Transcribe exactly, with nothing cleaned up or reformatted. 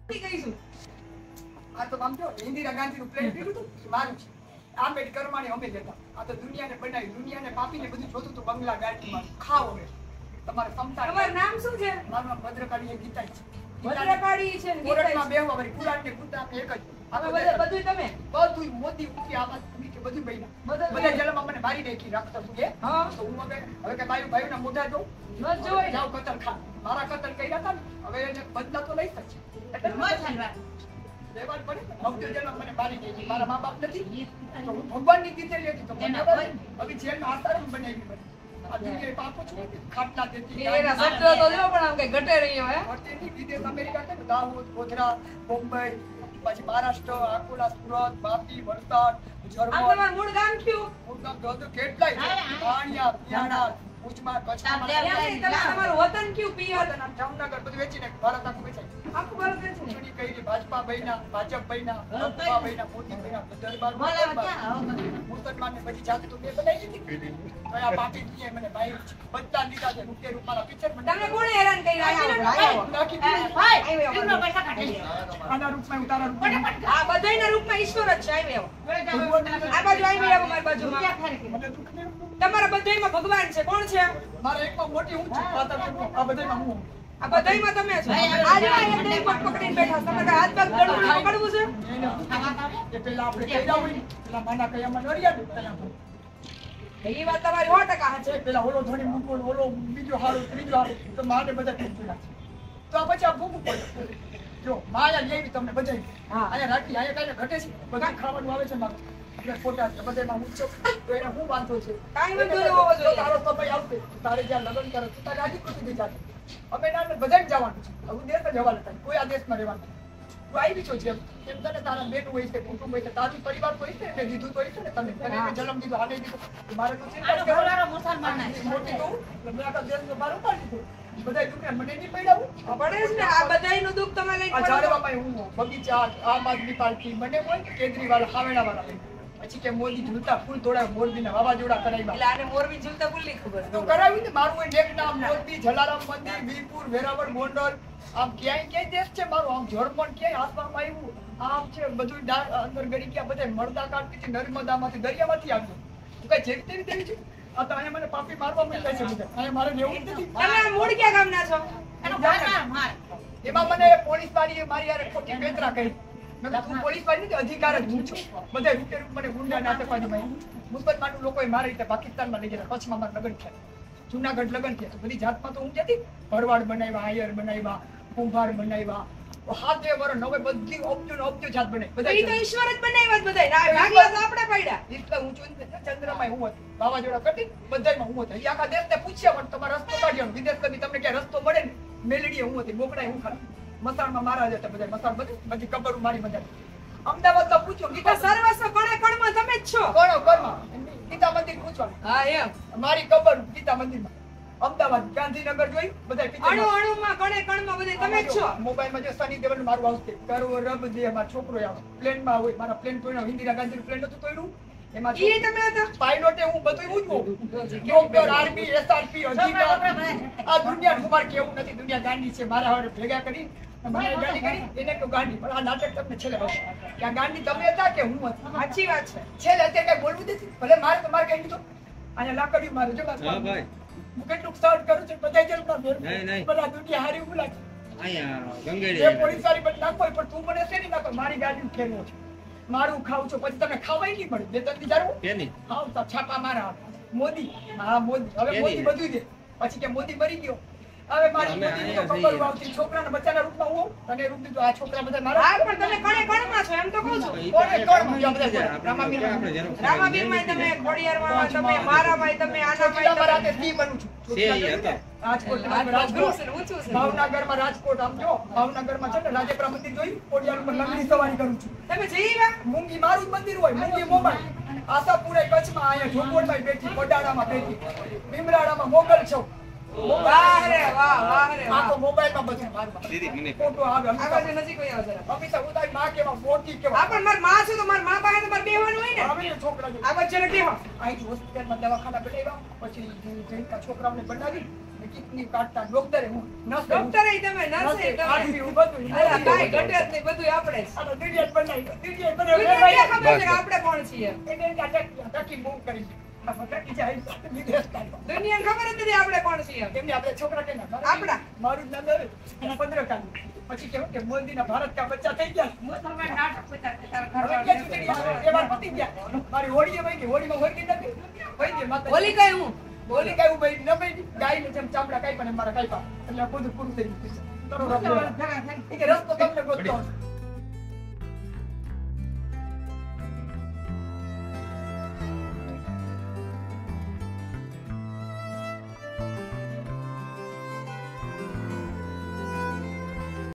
કહીશું આ તો આમ જો ઇન્દિરા ગાંધી નું પ્લેન પીડું હતું મારું છે આંબેડકર માને અમે લેતા આ તો દુનિયાને બનાવી દુનિયાને પાપીને બધું જોતું હતું બંગલા ગાડીમાં ખાઓ હવે તમારે ક્ષમતા તમારું નામ શું છે મારું નામ ભદ્રકાળી ગીતા છે ભદ્રકાળી છે ને કોરટમાં બેહવા વળી કુરાન ને કુતા એક જ હવે બધે બધું તમે બધું મોદી ઉઠી આવાજ કે બધું બન્યા બધા જલમાં મને મારી નાખી રાખતો તું કે હા તો હું હવે હવે કે ભાઈ ભાઈના મોઢા જો ન જોઈ જાવ કતલ ખા મારા કતલ કર્યા હતા ને હવે એને બદલા તો લઈ શકશે એટલે મત હાલવા લેવાલ પડે અવજો જલમાં મને મારી નાખી મારા મા બાપ નથી તો હું ભગવાનની દીકરી હતી તો મને હવે જેલમાં આસારામ બનાવી મને આ દુનિયાએ પાપો છે ખાટલા દેતી એના શબ્દ તો જો પણ આમ કઈ ઘટે રહ્યો હે હોટેલની વિદેશ અમેરિકા છે દાહોદ ગોધરા મુંબઈ પછી મહારાષ્ટ્ર અકોલા સુરત વાપી વલસાડ આ જર્મન તમારું મૂળ ગામ કયું હું તો જોતો કેટલાય છે પાણિયા પિયાણા ઉજમાં કચ્છમાં તમારું વતન કયું પિયર જામનગર બધું વેચીને ભારત આખું વેચાય આખું ભારત છે ચૂંટણી કરી ભાજપા બૈના ભાજપ બૈના ભાજપા બૈના મોદી બૈના દરબાર મુસલમાન ને પછી જાત તો બે બનાવી દીધી તો આ પાપી દુનિયા મને ભાઈ બધા લીધા છે રૂપિયા રૂપાના પિક્ચર તમને કોણે હેરાન કર્યા નાખી દીધું આના રૂપમાં ઉતારા રૂપમાં આ બધાયના રૂપમાં ઈશ્વર જ છે આવ્યો આ બાજુ આવી આવો મારી બાજુમાં મને દુઃખ નહીં તમારા બધાયમાં ભગવાન છે કોણ છે મારે એકમાં મોટી હું છું આ બધામાં હું આ બધાયમાં તમે છો આજે આ એક પગ પકડીને બેઠા તમે હાથ પગ ગળું પકડવું છે એ પેલા આપણે કહી જાવ પેલા માના કયામાં નરિયા ને એ વાત તમારી સો ટકા છે પેલા ઓલો ધણી મૂકો ઓલો બીજો હારો ત્રીજો હારો તો માને બધા ટેન્શન તો આ પછી આ ભૂખું પડે જો માયા લેવી તમને બધાય હા અહીંયા રાખી અહીંયા કાંઈ ઘટે છે બધા ખાવાનું આવે છે મારું આપણે ફોટા બધામાં હું છો તો એને હું વાંધો છે કાંઈ વાંધો ન હોવો જોઈએ તારો સમય આવશે તારે જ્યાં લગ્ન કરે તું તારે આજી ખુશી થઈ જાય અમે ના બધાને જવાનું છે હું દેશ જ હવાલે થાય કોઈ આ દેશમાં રહેવાનું તું આવી છો જેમ એમ તને તારા બેન હોય છે કુટુંબ હોય છે તારું પરિવાર હોય છે એટલે દીધું હોય છે ને તમે તને જન્મ દીધો આને દીધો મારે તો ચિંતા મુસલમાન મોટી તો મેં આખા દેશનો બાર ઉપાડી દીધો બધા દુનિયા મને નહીં પડાવું પડે છે ને આ બધાયનું દુઃખ તમે લઈને આ ઝાડવામાં હું બગીચા આમ આદમી પાર્ટી મને હોય કેજરીવાલ હાવેડા વાળા પછી કે મોદી ઝૂલતા ફૂલ તોડાય મોરબીના વાવાઝોડા કરાવ્યા એટલે આને મોરબી ઝૂલતા ફૂલ ની ખબર તો કરાવ્યું ને મારું એક નામ મોરબી જલારામ મંદિર વીરપુર વેરાવળ ગોંડલ આમ ક્યાંય ક્યાંય દેશ છે મારું આમ જર્મન ક્યાંય આસમાનમાં આવ્યું આમ છે બધું અંદર ગળી ગયા બધા મળદા કાઢતી નર્મદામાંથી દરિયામાંથી આવ્યું હું કઈ જેવી તેવી દેવી છું આ તો અહીંયા મને પાપી મારવા મળ્યા છે બધા અહીંયા મારે રહેવું નથી તમે મૂળ ક્યાં ગામના છો એમાં મને પોલીસ વાળીએ મારી યાર ખોટી પેતરા કરી તું પોલીસ વાળી નથી અધિકાર જ હું છું બધા રૂપિયા રૂપ મને ગુંડા નાટકવાદી મુસલમાન લોકોએ મારી રીતે પાકિસ્તાનમાં લઈ ગયા કચ્છમાં મારા લગ્ન થયા જુનાગઢ લગ્ન થયા બધી જાતમાં તો હું જતી ભરવાડ બનાવ્યા આયર બનાવ્યા કુંભાર બનાવ્યા હાથે વર નવે બધી ઓપ્જો ને ઓપ્જો જાત બનાવી બધા ઈ તો ઈશ્વર જ બનાવ્યા જ બધાય ભાગલા તો આપણે પડ્યા એટલે હું છું ચંદ્રમાં હું હતી વાવાઝોડા કટી બધામાં હું હતી આખા દેશને પૂછ્યા પણ તમારો રસ્તો કાઢ્યો વિદેશ કદી તમને ક્યાં રસ્તો મળે ને મેલડીએ હું હતી બોકડાએ હું ખાલી મસાણમાં મારા જ હતા બધા મસાણ બધી બધી કબર મારી બધા અમદાવાદમાં પૂછો ગીતા સર્વસ્વ કોણે કોણમાં તમે જ છો કોણો કરમાં ગીતા મંદિર પૂછવાનું હા એમ મારી કબર ગીતા મંદિરમાં અમદાવાદ ગાંધીનગર જોઈ બધા અણુ અણુમાં કણે કણમાં બધે તમે જ છો મોબાઈલમાં જે સની દેવલ મારું આવશે કરવો રબ દે મારો છોકરો આવે પ્લેનમાં હોય મારા પ્લેન તોડ્યો ઇન્દિરા ગાંધીનું પ્લેન હતું તોડ્યું એમાં ઈ તમે હતા પાયલોટે હું બધું હું છું ડોક્ટર આર્મી એસઆરપી અધિકાર આ દુનિયા કુમાર કેવું નથી દુનિયા ગાંડી છે મારા હારે ભેગા કરી મને ગાંડી કરી એને તો ગાંડી પણ આ નાટક તમને છેલ્લે કે આ ગાંડી તમે હતા કે હું હતી સાચી વાત છે છેલ્લે અત્યારે કઈ બોલવું નથી ભલે મારે તો મારે કઈ દીધું અહીંયા લાકડી મારે જો હા ભાઈ હું કેટલું સર્ટ કરું છું બધા જેલ માં નહીં નહીં બધા દુનિયા હારી ઉલા છે અહીંયા ગંગેડી એ પોલીસ વાળી પણ નાખો પણ તું મને શેની નાખો મારી ગાડી ખેરવો છે મારું ખાવ છો પછી તમે ખાવાય નહીં મળે બે ત્રણ દી જારું કેની ખાવ તો છાપા મારા મોદી હા મોદી હવે મોદી બધું દે પછી કે મોદી મરી ગયો હવે મારી મોદી તો ખબર આવતી છોકરાના બચ્ચાના રૂપમાં હું અને રૂપ દીધો આ છોકરા બધા મારા હા પણ તમે કણે કણમાં છો એમ તો કહું છું કોને કણ બધા રામાબીર રામાબીરમાં તમે ખોડિયારમાં તમે મારામાં તમે આનામાં તમે રાતે સી બનું છું સે હતા રાજકોટ રાજકોટ ભાવનગરમાં રાજકોટ આમ જો ભાવનગરમાં છે ને રાજેપરા મંદિર જોઈ ખોડિયાર ઉપર લંગડી સવારી કરું છું તમે જઈવા મૂંગી મારું જ મંદિર હોય મૂંગી મોબાઈલ આશાપુરે કચ્છમાં અહીંયા જોગોડમાં બેઠી કોડાડામાં બેઠી ભીમરાડામાં મોગલ છો વાહ રે વાહ વાહ રે આ તો મોબાઈલમાં બધું મારવા દીદી મને ફોટો આવે આવાજ નજીક કોઈ આવે જરા અમિતા ઉતાઈ માં કેવા મોટી કેવા આ પણ માર માં છે તો માર માં પાસે તો માર બેહવાનું હોય ને આવે છોકરા આવાજ જરા કેવા આઈ હોસ્પિટલમાં દવાખાના બેઠા પછી જઈતા છોકરાઓને બનાવી કિડની કાઢતા ડોક્ટરે હું નસ ડોક્ટર ય તમે નર્સ ય તમે આરબી હું બધું અરે કાઈ ઘટે જ નહીં બધું આપણે જ આ દુનિયા બનાવી દુનિયા દુનિયાને બનાવી ખબર છે કે આપણે કોણ છીએ એને ટાટા ટાકી મૂવ કરી આ ફટાકી જાય વિદેશ કાઢો દુનિયાને ખબર જ નથી આપણે કોણ છીએ એમને આપણે છોકરા કે ના આપણા. મારું નામ દરે અને પંદર કાઢ પછી કેવું કે મોદીના ભારત કા બચ્ચા થઈ ગયા તમે નાટક બતાવતા હવે તારા ક્યાં ચૂંટણી આવે? એ વાર પતી ગયા મારી હોળીએ વહી ગઈ હોળીમાં હોળી નથી વહી ગઈ માતા બોલી કઈ હું હોળી કાંઈ ઉભી ન વહી ગાયને જેમ ચામડા કાપ્યા ને મારા કાપ્યા એટલે બધું પૂરું થઈ ગયું છે. તરો રસ્તો. ઈ કે રસ્તો તમને ગોતતો હશે.